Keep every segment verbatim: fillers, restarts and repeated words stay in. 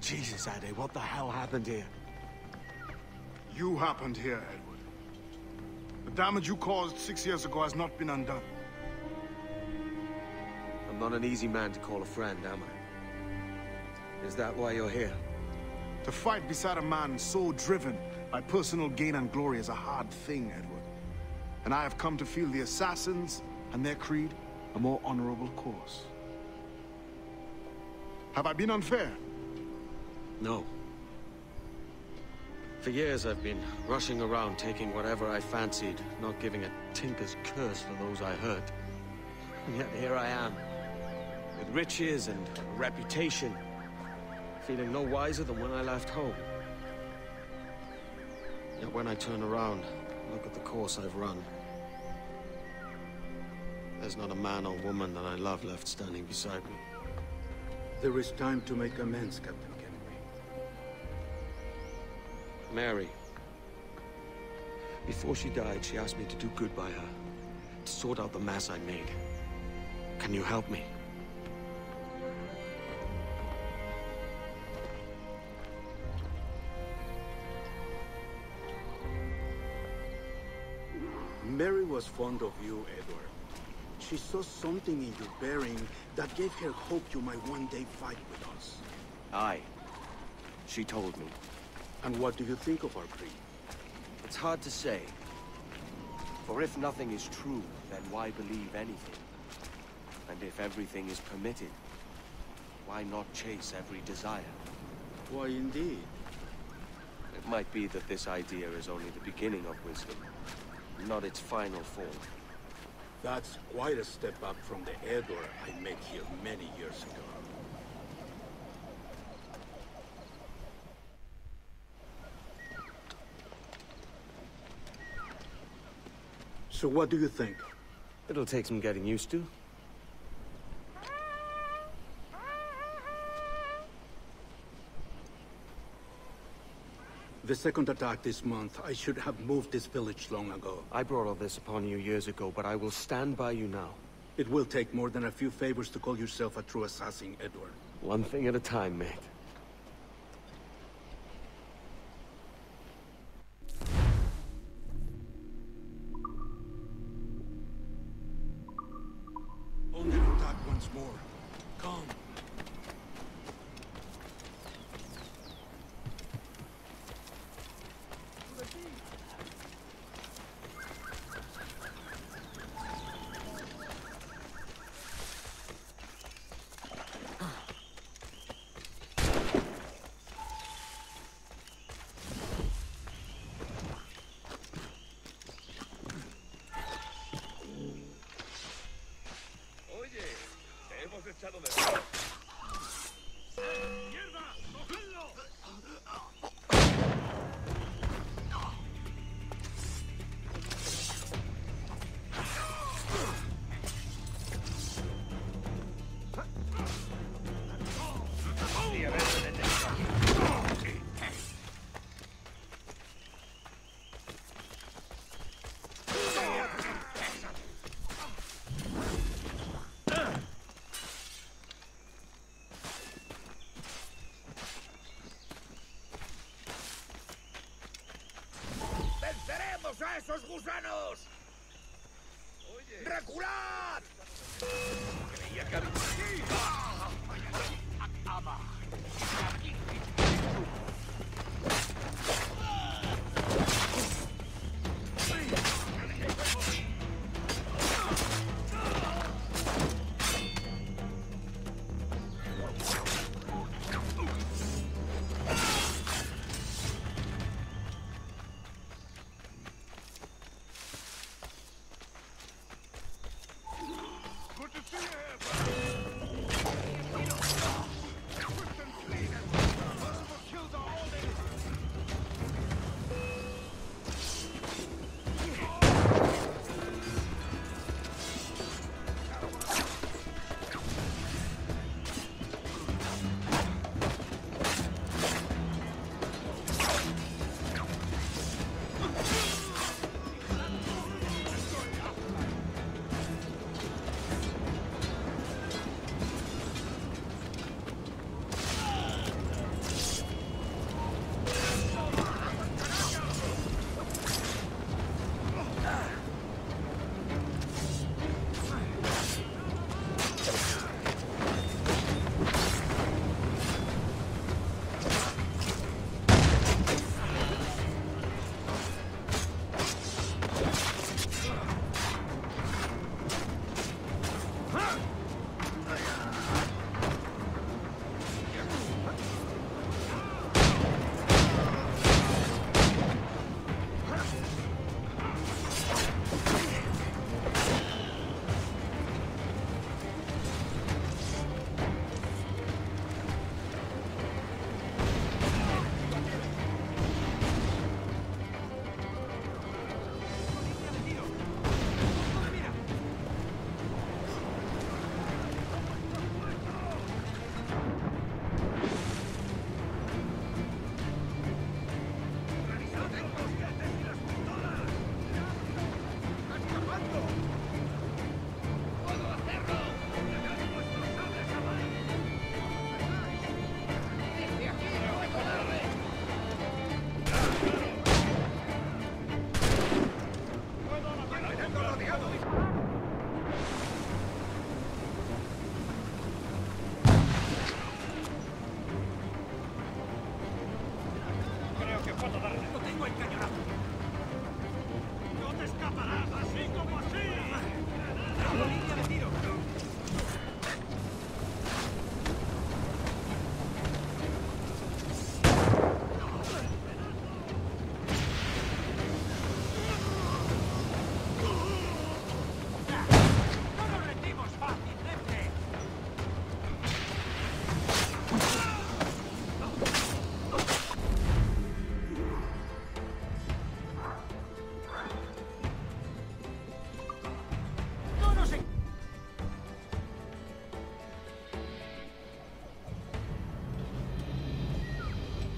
Jesus, Addy, what the hell happened here? You happened here, Edward. The damage you caused six years ago has not been undone. I'm not an easy man to call a friend, am I? Is that why you're here? To fight beside a man so driven by personal gain and glory is a hard thing, Edward. And I have come to feel the assassins and their creed a more honorable course. Have I been unfair? No. For years I've been rushing around taking whatever I fancied, not giving a tinker's curse for those I hurt. And yet here I am, with riches and a reputation, feeling no wiser than when I left home. Yet when I turn around, look at the course I've run. There's not a man or woman that I love left standing beside me. There is time to make amends, Captain Kennedy. Mary. Before she died, she asked me to do good by her, to sort out the mess I made. Can you help me? Mary was fond of you, Edward. She saw something in your bearing that gave her hope you might one day fight with us. Aye. She told me. And what do you think of our creed? It's hard to say. For if nothing is true, then why believe anything? And if everything is permitted, why not chase every desire? Why, indeed. It might be that this idea is only the beginning of wisdom, not its final form. That's quite a step up from the Edward I met here many years ago. So what do you think? It'll take some getting used to. The second attack this month, I should have moved this village long ago. I brought all this upon you years ago, but I will stand by you now. It will take more than a few favors to call yourself a true assassin, Edward. One thing at a time, mate. Only attack once more. Come. echado de menos. ¡Venceremos a esos gusanos! Oye. ¡Reculad! Creía que había... ¡Acaba! Killed all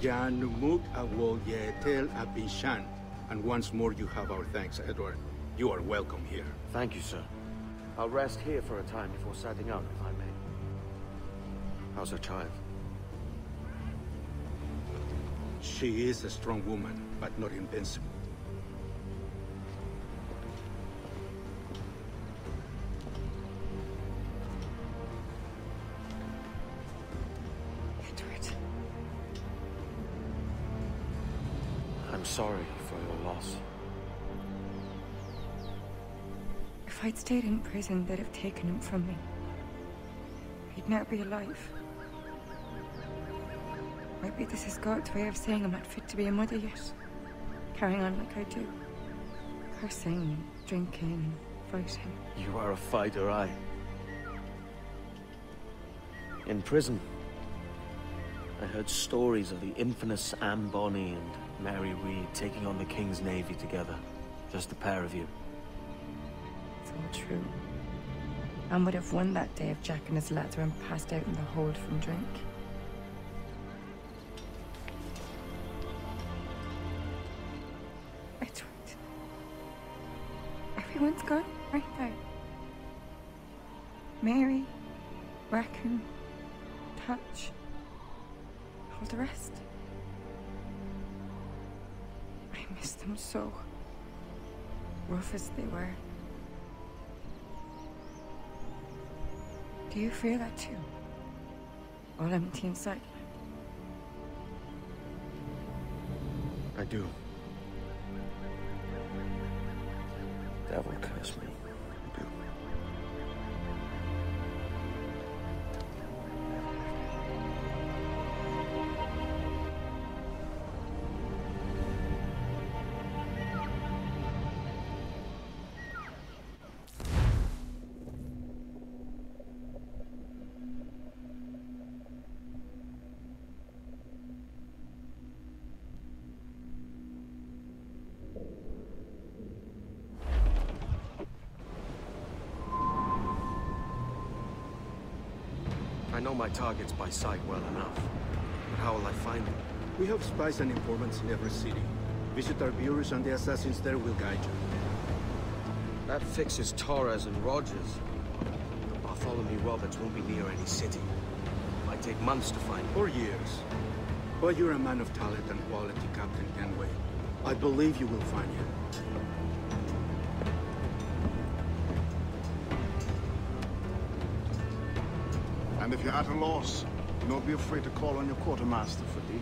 Jan Muk Awol Yetel Abishan. And once more you have our thanks, Edward. You are welcome here. Thank you, sir. I'll rest here for a time before setting out, if I may. How's her child? She is a strong woman, but not invincible. Edward. I'm sorry for your loss. If I'd stayed in prison, they'd have taken him from me. He'd never be alive. Maybe this is God's way of saying I'm not fit to be a mother yet. Carrying on like I do. Cursing, drinking, fighting. You are a fighter, aye. In prison, I heard stories of the infamous Anne Bonny and Mary Read taking on the King's Navy together. Just the pair of you. It's all true. Anne would have won that day if Jack and his lads weren't passed out in the hold from drink. Edward. Everyone's gone, aren't they? Mary, Bracken, Touch, all the rest. I miss them so. Rough as they were. Do you feel that too? All empty inside? I do. Devil curse me. I do. I know my targets by sight well enough, but how will I find them? We have spies and informants in every city. Visit our bureaus and the assassins there will guide you. That fixes Torres and Rogers. Bartholomew Roberts won't be near any city. It might take months to find him. For years. But you're a man of talent and quality, Captain Kenway. I believe you will find him. And if you're at a loss, do not be afraid to call on your quartermaster for aid.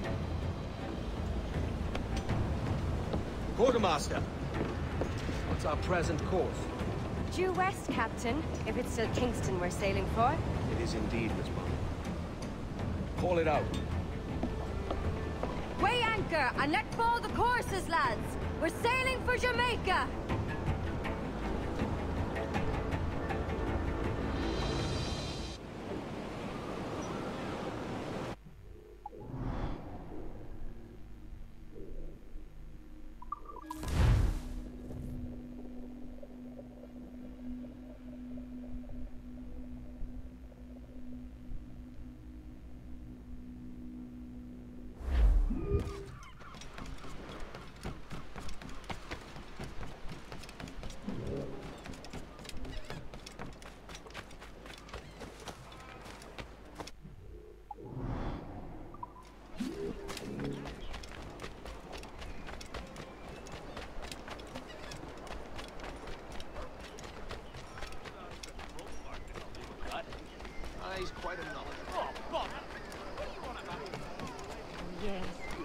Quartermaster! What's our present course? Due west, Captain, if it's still Kingston we're sailing for. It is indeed, Miss Bond. Call it out. Weigh anchor and let fall the courses, lads! We're sailing for Jamaica! He's quite a knowledge. Oh, bother! What do you want about him? Yes.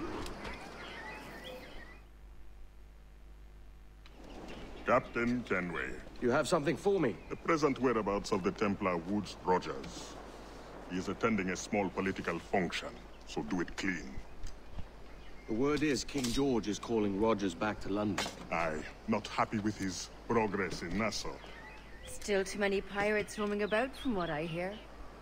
Captain Kenway. You have something for me? The present whereabouts of the Templar Woods Rogers. He is attending a small political function, so do it clean. The word is King George is calling Rogers back to London. Aye, not happy with his progress in Nassau. Still too many pirates roaming about from what I hear.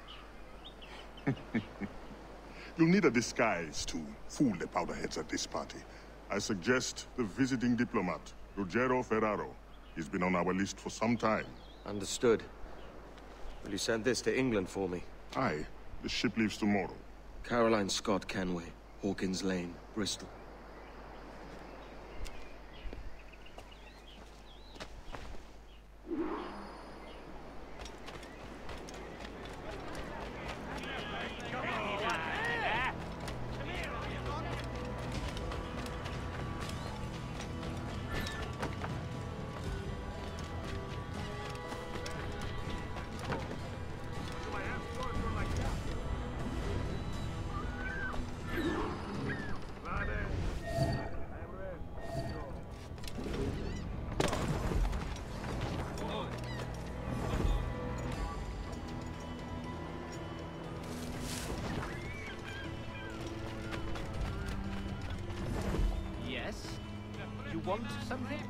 You'll need a disguise to fool the powderheads at this party. I suggest the visiting diplomat, Ruggiero Ferraro. He's been on our list for some time. Understood. Will you send this to England for me? Aye, the ship leaves tomorrow. Caroline Scott Kenway. Hawkins Lane, Bristol. Want something?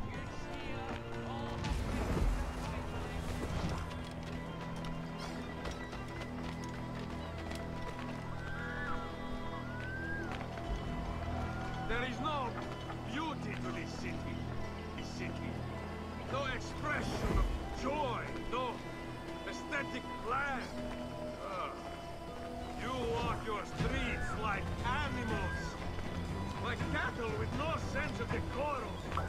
There is no beauty to this city. This city. No expression of joy. No aesthetic plan. Ugh. You walk your streets like animals. Like cattle with no sense of decorum.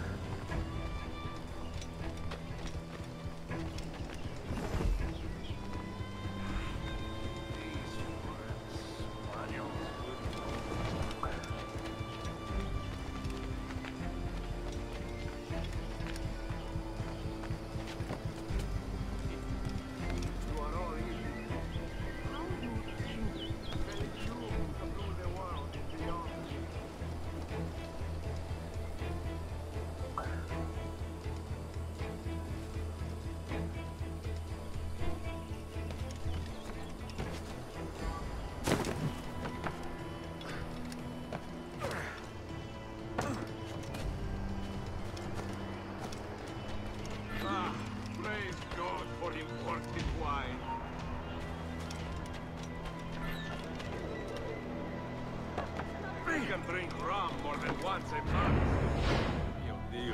I can drink rum more than once a month. Dio, Dio.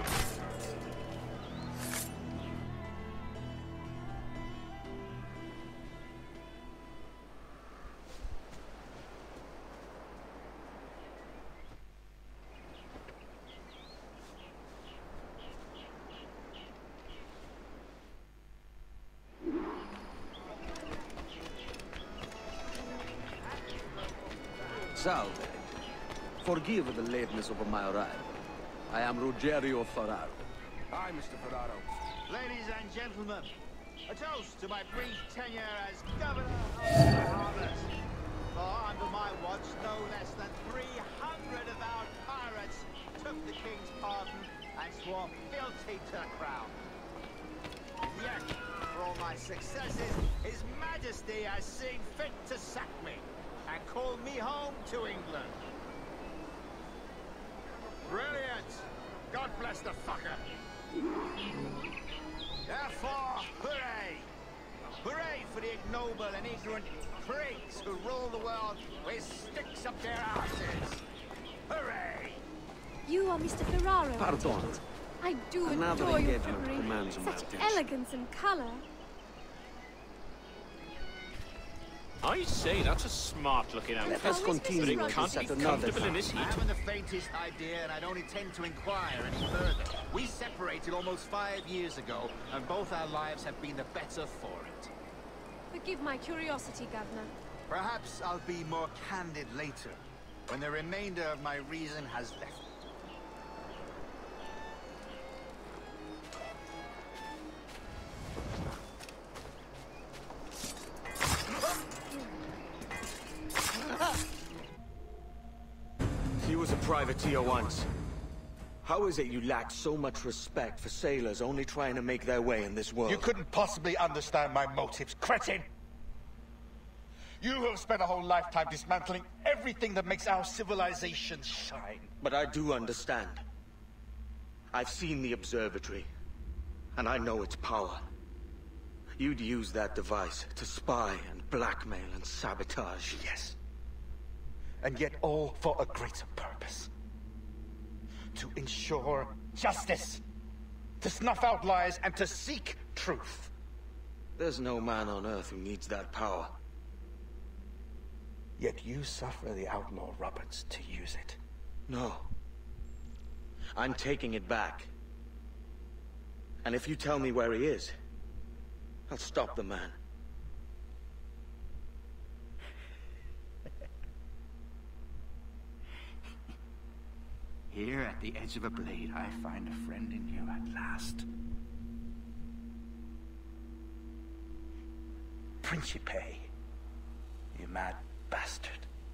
Salve. Forgive the lateness of my arrival. I am Rogerio Ferraro. Hi, Mister Ferraro. Ladies and gentlemen, a toast to my brief tenure as Governor of the Bahamas. For under my watch, no less than three hundred of our pirates took the King's pardon and swore fealty to the Crown. And yet, for all my successes, His Majesty has seen fit to sack me and call me home to England. Brilliant! God bless the fucker! Therefore, hooray! Hooray for the ignoble and ignorant prigs who rule the world with sticks up their asses! Hooray! You are Mister Ferraro. Pardon. I do Another adore your engagement livery. commands my Such attention. elegance and colour. I say, that's a smart-looking outfit. Let's continue But it can't this be at another comfortable in time. this I heat. haven't the faintest idea, and I don't intend to inquire any further. We separated almost five years ago, and both our lives have been the better for it. Forgive my curiosity, Governor. Perhaps I'll be more candid later, when the remainder of my reason has left me. He was a privateer once. How is it you lack so much respect for sailors only trying to make their way in this world? You couldn't possibly understand my motives, cretin! You have spent a whole lifetime dismantling everything that makes our civilization shine. But I do understand. I've seen the observatory, and I know its power. You'd use that device to spy and blackmail and sabotage. Yes. And yet all for a greater purpose. To ensure justice. To snuff out lies and to seek truth. There's no man on Earth who needs that power. Yet you suffer the outlaw Roberts to use it. No. I'm taking it back. And if you tell me where he is, I'll stop the man. Here at the edge of a blade, I find a friend in you at last. Principe, you mad bastard.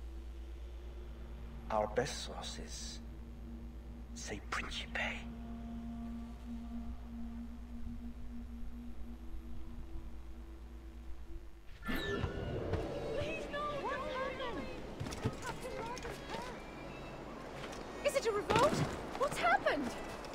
Our best sources say Principe. Is it a revolt? What's happened?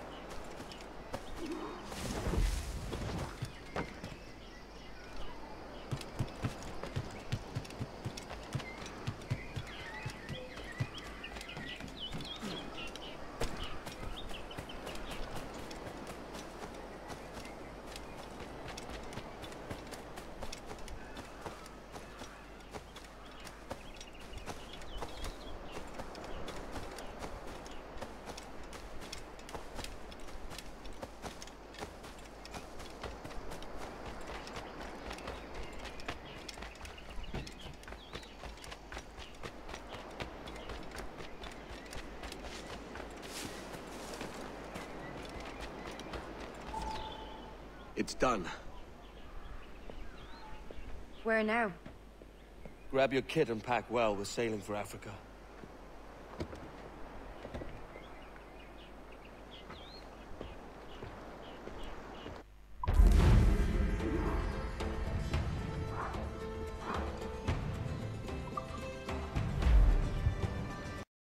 It's done. Where now? Grab your kit and pack well. We're sailing for Africa.